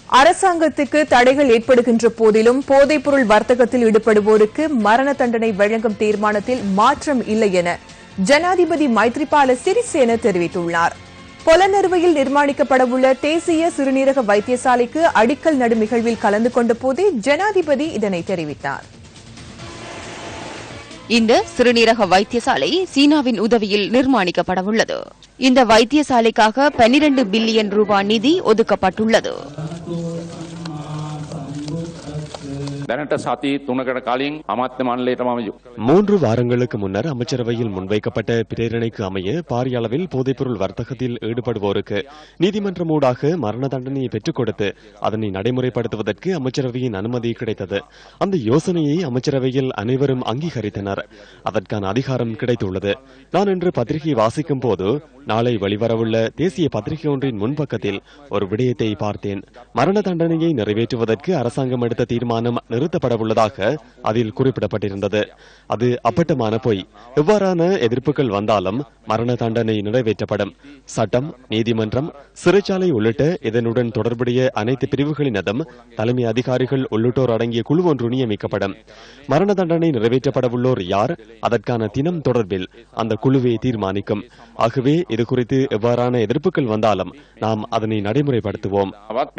அரசாங்கத்துக்கு தடைகள் ஏற்படுகின்ற போதிலும் போதைப்பொருள் வர்த்தகத்தில் ஈடுபடுவோருக்கு மரண தண்டனை வழங்கும் தீர்மானத்தில் மாற்றம் இல்லை என ஜனாதிபதி மைத்ரிபால சிறிசேன தெரிவித்துள்ளார். பொலனறுவையில் நிர்மாணிக்கப்படவுள்ள தேசிய சிறுநீரக வைத்தியசாலைக்கு அடிக்கல் நடும் நிகழ்வில் கலந்து கொண்ட போதே ஜனாதிபதி இதனை தெரிவித்தார். இந்த சிறுநீரக வைத்தியசாலை சீனாவின் உதவியில் நிர்மாணிக்கப்படவுள்ளது. இந்த வைத்தியசாலைக்காக 12 பில்லியன் ரூபாய் நிதி ஒதுக்கப்பட்டுள்ளது. மூன்று வாரங்களுக்கு முன்னர் அமைச்சரவையில் முன்வைக்கப்பட்ட பிரேரணைக்கு அமைய பாரிய அளவில் போதைப்பொருள் வர்த்தகத்தில் ஈடுபடுவோருக்கு நீதிமன்றம் ஊடாக மரண தண்டனையை பெற்றுக் கொடுத்து அதனை நடைமுறைப்படுத்துவதற்கு அமைச்சரவையின் அனுமதி கிடைத்தது. அந்த யோசனையை அமைச்சரவையில் அனைவரும் அங்கீகரித்தனர். அதற்கான அதிகாரம் கிடைத்துள்ளது. நான் இன்று பத்திரிகை வாசிக்கும் போது நாளை வெளிவரவுள்ள தேசிய பத்திரிகை ஒன்றின் முன்பக்கத்தில் ஒரு விடயத்தை பார்த்தேன். மரண தண்டனையை நிறைவேற்றுவதற்கு அரசாங்கம் எடுத்த தீர்மானம் நிறுத்தப்படவுள்ளதாக அதில் குறிப்பிடப்பட்டிருந்தது. அது அப்பட்டமான பொய். எவ்வாறான எதிர்ப்புகள் வந்தாலும் மரண தண்டனை நிறைவேற்றப்படும். சட்டம், நீதிமன்றம், சிறைச்சாலை உள்ளிட்ட இதனுடன் தொடர்புடைய அனைத்து பிரிவுகளினதும் தலைமை அதிகாரிகள் உள்ளிட்டோர் அடங்கிய குழு ஒன்று நியமிக்கப்படும். மரண தண்டனை நிறைவேற்றப்படவுள்ளோர் யார், அதற்கான தினம் தொடர்பில் அந்த குழுவை தீர்மானிக்கும். ஆகவே இது குறித்து எவ்வாறான எதிர்ப்புகள் வந்தாலும் நாம் அதனை நடைமுறைப்படுத்துவோம்.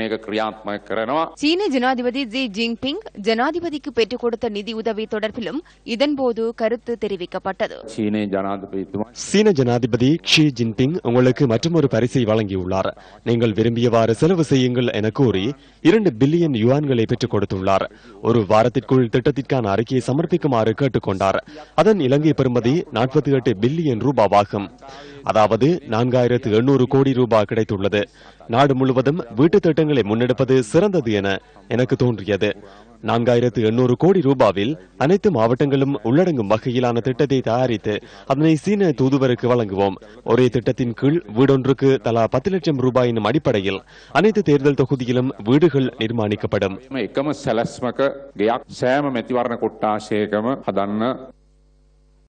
சீன ஜனாதிபதி ஜி ஜின்பிங் ஜனாதிபதிக்கு பெற்றுக் கொடுத்த நிதி உதவி தொடர்பிலும் இதன்போது கருத்து தெரிவிக்கப்பட்டது. சீன ஜனாதிபதி ஷி ஜின்பிங் உங்களுக்கு மற்றொரு பரிசை வழங்கியுள்ளார். நீங்கள் விரும்பியவாறு செலவு செய்யுங்கள் என கூறி 2 பில்லியன் யுவான்களை பெற்றுக் கொடுத்துள்ளார். ஒரு வாரத்திற்குள் திட்டத்திற்கான அறிக்கையை சமர்ப்பிக்குமாறு கேட்டுக் கொண்டார். அதன் இலங்கை பெறுமதி 48 பில்லியன் ரூபாவாகும். அதாவது 4800 கோடி ரூபாய் கிடைத்துள்ளது. நாடு முழுவதும் வீட்டு திட்டங்களை முன்னெடுப்பது சிறந்தது என எனக்கு தோன்றியது. 4800 கோடி ரூபாவில் அனைத்து மாவட்டங்களும் உள்ளடங்கும் வகையிலான திட்டத்தை தயாரித்து அதனை சீன தூதுவருக்கு வழங்குவோம். ஒரே திட்டத்தின் கீழ் வீடொன்றுக்கு தலா 10 லட்சம் ரூபாய் எனும் அடிப்படையில் அனைத்து தேர்தல் தொகுதியிலும் வீடுகள் நிர்மாணிக்கப்படும்.